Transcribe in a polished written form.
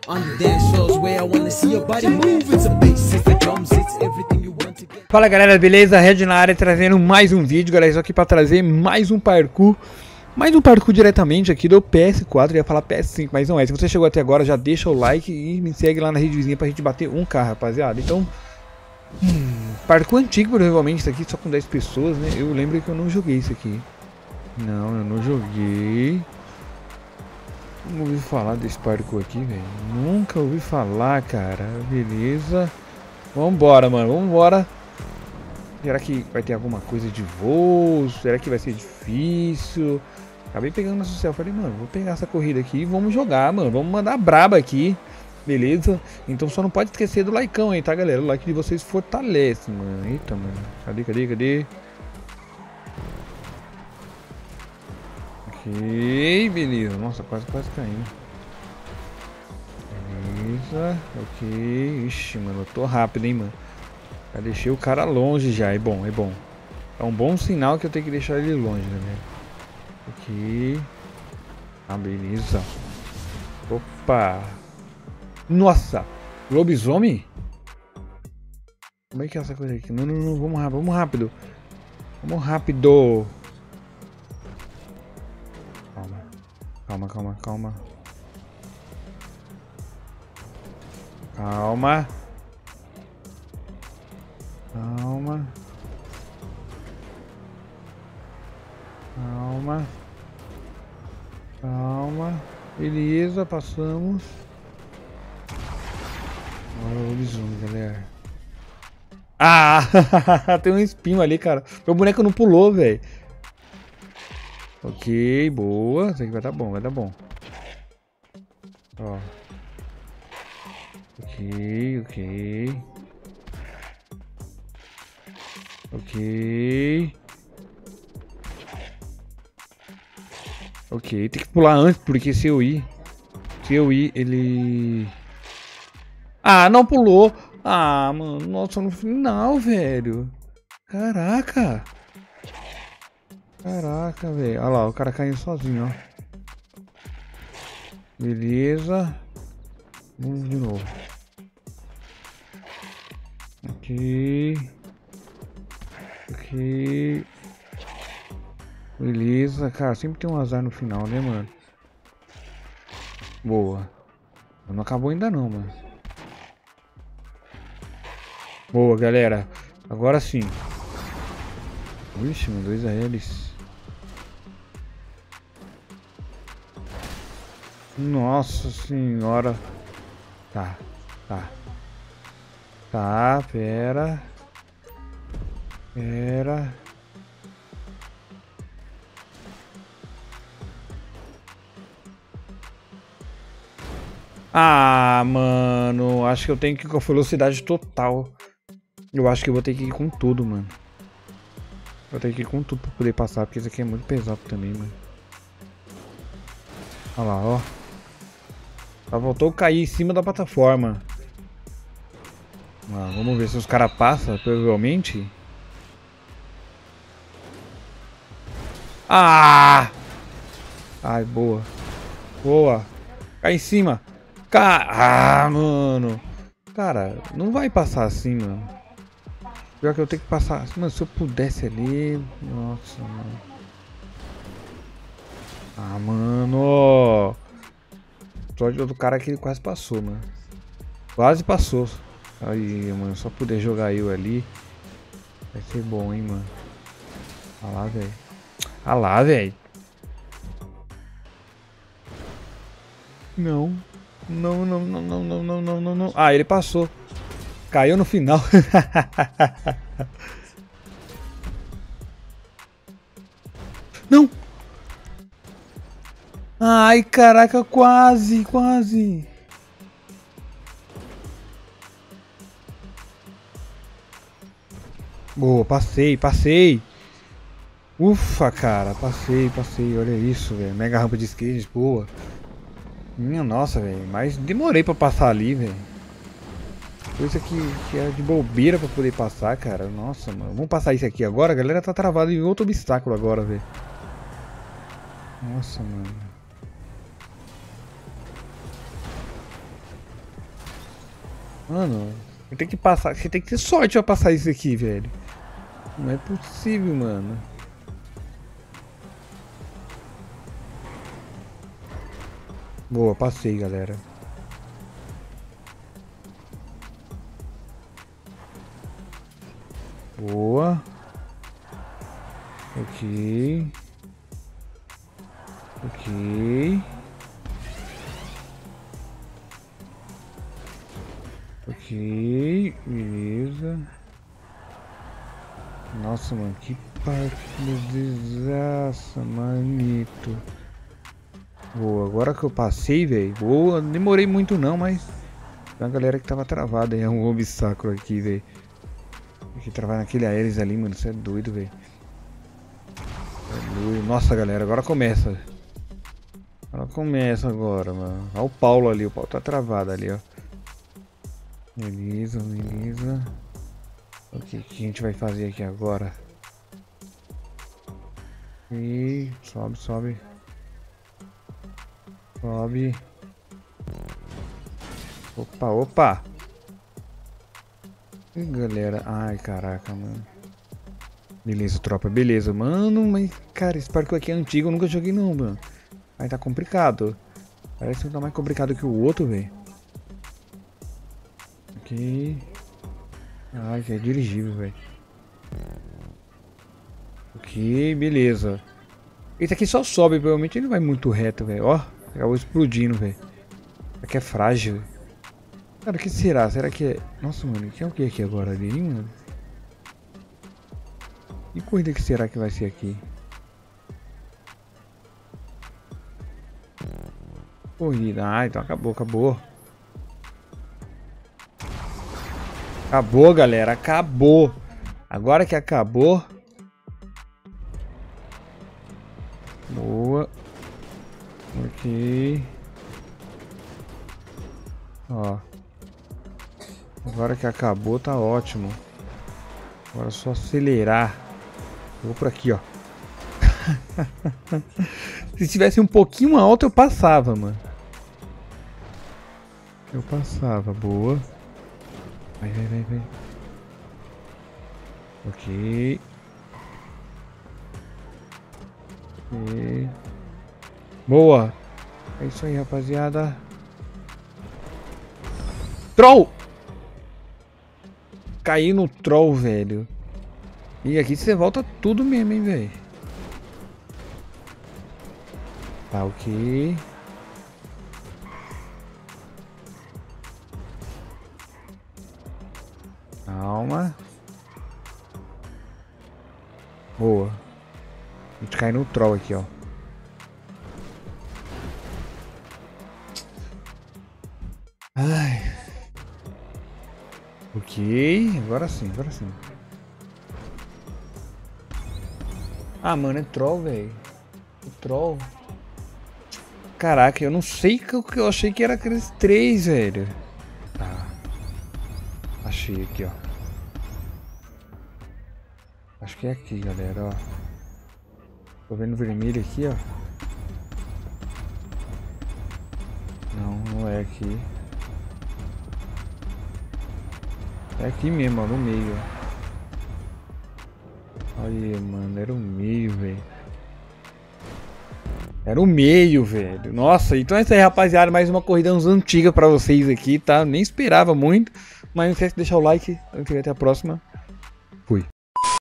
On the dance floors where I wanna see your body move. It's a bass, it's the drums, it's everything you want to get. Fala galera, beleza? Red na área trazendo mais um vídeo, galera. Isso aqui pra trazer mais um parkour. Mais um parkour diretamente aqui do PS4, eu ia falar PS5, mas não é. Se você chegou até agora, já deixa o like e me segue lá na rede vizinha pra gente bater 1K, rapaziada. Então, parkour antigo provavelmente, isso aqui só com 10 pessoas, né? Eu lembro que eu não joguei isso aqui. Não, eu não joguei. Não ouvi falar desse parkour aqui, velho. Nunca ouvi falar, cara. Beleza. Vambora, mano. Vambora. Será que vai ter alguma coisa de voo? Será que vai ser difícil? Acabei pegando na social. Falei, mano, vou pegar essa corrida aqui e vamos jogar, mano. Vamos mandar braba aqui. Beleza? Então só não pode esquecer do likeão aí, tá, galera? O like de vocês fortalece, mano. Eita, mano. Cadê? Ok, beleza. Nossa, quase caindo. Beleza, ok. Ixi, mano, eu tô rápido, hein, mano. Já deixei o cara longe já, é bom. É um bom sinal que eu tenho que deixar ele longe, né? Ok. Ah, beleza. Opa. Nossa, lobisomem? Como é que é essa coisa aqui? Não, vamos rápido. Vamos rápido. Calma. Calma. Beleza, passamos. Olha o lobisomem, galera. Ah! Tem um espinho ali, cara. Meu boneco não pulou, velho. Ok, boa. Isso aqui vai dar bom. Ó. Ok, tem que pular antes, porque se eu ir, ele... Ah, não pulou. Ah, mano, nossa, no final, velho. Caraca, velho. Olha lá, o cara caindo sozinho, ó. Beleza. Vamos de novo. Ok. Beleza, cara, sempre tem um azar no final, né, mano? Boa. Não acabou ainda não, mano. Boa, galera. Agora sim. Vixe, mano, 2 ALs. Nossa senhora. Tá, pera. Ah, mano, acho que eu tenho que ir com a velocidade total. Eu acho que eu vou ter que ir com tudo, mano. Vou ter que ir com tudo pra poder passar, porque isso aqui é muito pesado também, mano. Olha lá, ó. Só voltou a cair em cima da plataforma. Ah, vamos ver se os caras passam, provavelmente. Ah! Ai, boa. Cai em cima. Ah, mano. Cara, não vai passar assim, mano. Pior que eu tenho que passar. Mano, se eu pudesse ali. Nossa, mano. Ah, mano. Sorte do cara que ele quase passou, mano. Quase passou. Aí, mano, só poder jogar eu ali. Vai ser bom, hein, mano. Ah lá, velho. Não. Ah, ele passou. Caiu no final. Não. Ai, caraca, quase. Boa, passei. Ufa, cara, passei. Olha isso, velho. Mega rampa de skate, boa. Minha nossa, velho. Mas demorei pra passar ali, velho. Coisa que é de bobeira pra poder passar, cara. Nossa, mano. Vamos passar isso aqui agora? A galera tá travada em outro obstáculo agora, velho. Nossa, mano. Mano, você tem que passar. Você tem que ter sorte pra passar isso aqui, velho. Não é possível, mano. Boa, passei, galera. Boa. Ok. Ok. Ok. Beleza. Nossa, mano, que desgraça, manito. Boa, agora que eu passei, velho. Boa, não demorei muito não, mas tem uma galera que tava travada aí, é um obstáculo aqui, velho. Tem que travar naquele Ares ali, mano, você é doido, velho. Nossa, galera, agora começa. Agora começa agora, mano. Olha o Paulo ali, o Paulo tá travado ali, ó. Beleza, beleza. O que a gente vai fazer aqui agora? E sobe, sobe. Sobe. Opa, opa. E galera, ai caraca, mano. Beleza, tropa, beleza, mano. Mas, cara, esse parkour aqui é antigo, eu nunca joguei não, mano. Aí tá complicado. Parece que tá mais complicado que o outro, velho. Aqui. Ai, que é dirigível, velho. Ok, beleza. Esse aqui só sobe, provavelmente ele vai muito reto, velho. Ó, acabou explodindo, velho. Isso aqui é frágil. Cara, o que será? Será que é... Nossa, mano, que é o que aqui agora ali, mano? Que corrida que será que vai ser aqui? Corrida. Ah, então acabou, acabou. Acabou, galera. Acabou. Agora que acabou. Boa. Ok. Ó. Agora que acabou, tá ótimo. Agora é só acelerar. Eu vou por aqui, ó. Se tivesse um pouquinho alto, eu passava, mano. Eu passava. Boa. Vai, vai, vai, vai. Ok. Ok. Boa. É isso aí, rapaziada. Troll! Caí no troll, velho. E aqui você volta tudo mesmo, hein, velho. Tá, ok. Calma. Boa. A gente cai no troll aqui, ó. Ai. Ok. Agora sim, agora sim. Ah, mano, é troll, velho. É troll. Caraca, eu não sei o que eu achei que era aqueles 3, velho. Tá. Achei aqui, ó. Acho que é aqui, galera, ó. Tô vendo vermelho aqui, ó. Não, não é aqui. É aqui mesmo, ó, no meio, ó. Olha, mano, era o meio, velho. Era o meio, velho. Nossa, então é isso aí, rapaziada. Mais uma corrida antiga pra vocês aqui, tá? Nem esperava muito. Mas não esquece de deixar o like. Até a próxima.